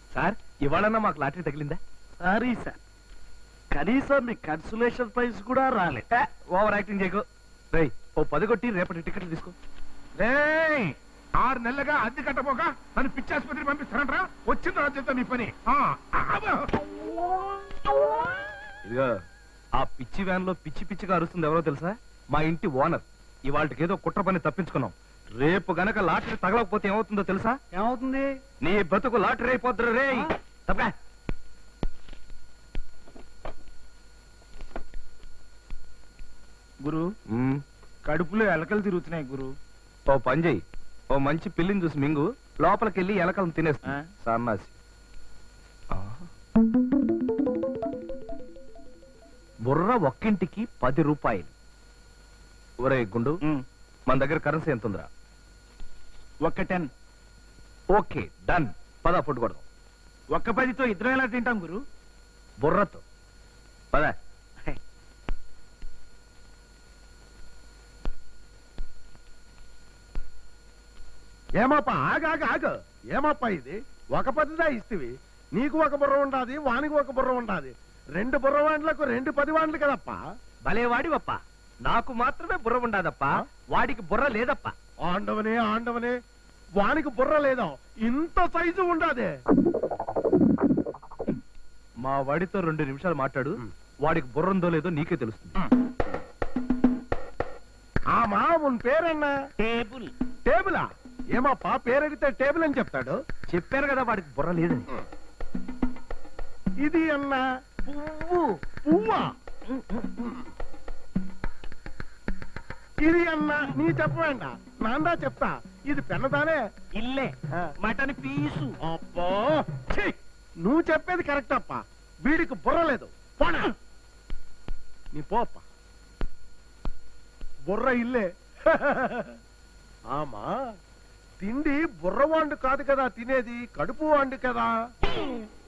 Sir ఇవాళన్నా మాకు lottery తగిలిందా? Sorry sir, కనీసం మీ కన్సులేషన్ ప్రైజ్ కూడా రాలే. ఓవర్ యాక్టింగ్ చేయకు. రేయ్ ఓ 10 కొట్టి రేపటి టికెట్లు తీసుకో. రేయ్ 6 నెలలుగా అద్దె కట్టపోక నన్ను పిచ్చాసుపత్రి పంపిస్తానంటరా? వచ్చిన రాజ్యంతో నీ పని. ఇదిగో ఆ పిచ్చి వ్యాన్ లో పిచ్చి పిచ్చిగా అరుస్తుంది ఎవరో తెలుసా? మా ఇంటి ఓనర్. ఇవాళకి ఏదో కుట్ర పని తప్పించుకున్నాం. రేపు గనక లాటరీ తగలకపోతే ఏమవుతుందో తెలుసా? ఏమవుతుంది? నీ బతుకు లాటరీ అయిపోద్దురా రే. తప్పగా గురు, కడుపులో ఎలకలు తిరుగుతున్నాయి గురు. ఓ పని చెయ్యి, ఓ మంచి పిల్లిని చూసి మింగు, లోపలికెళ్ళి ఎలకలను తినేస్తా సన్నాసి. బుర్ర ఒక్కింటికి 10 రూపాయలు. ఒరే గుండు, మన దగ్గర కరెన్సీ ఎంత ఉందిరా? ఒక్క 10. Okay done. పద ఫుడ్ కొడదాం. ఒక్క 10తో ఇద్దరం ఎలా తింటాం గురు? బుర్రతో పద. ఏమాపా ఆగాగ ఏమాపా ఇది? ఒక 10దా ఇస్తవి? నీకు ఒక బుర్ర ఉండాది, వానికి ఒక బుర్ర ఉండాది. 2 బుర్రవాండ్లకు 2 10 వాండ్లు కదప్పా. భలేవాడివప్ప. నాకు మాత్రమే బుర్ర ఉండాదప్ప, వాడికి బుర్ర లేదప్ప. ఆండవనే ఆండవనే, వానికి బుర్ర లేదా? ఇంత సైజు ఉండాదే. మా వాడితో 2 నిమిషాలు మాట్లాడు, వాడికి బుర్ర ఉందో లేదో నీకే తెలుస్తుంది. ఆమా ఉన్ పేరన్నా? టేబుల్. టేబులా? ఏమాపా పేరడితే టేబుల్ అని చెప్తాడు. చెప్పారు కదా వాడికి బుర్ర లేదని. ఇది అన్నా పువ్వు. పువ్వా? ఇది అన్నా నీ చెప్పవేంట, నాందా చెప్తా. ఇది పెన్నదానే? ఇల్లే మటన్ పీసు. అబ్బో ఛీ! నువ్వు చెప్పేది కరెక్ట్ అప్ప. వీడికి బుర్ర లేదు. పోనా నీ పోప్ప. బుర్ర ఇల్లే. ఆమా తిండి బుర్రవాండు కాదు కదా తినేది, కడుపు వాండు కదా.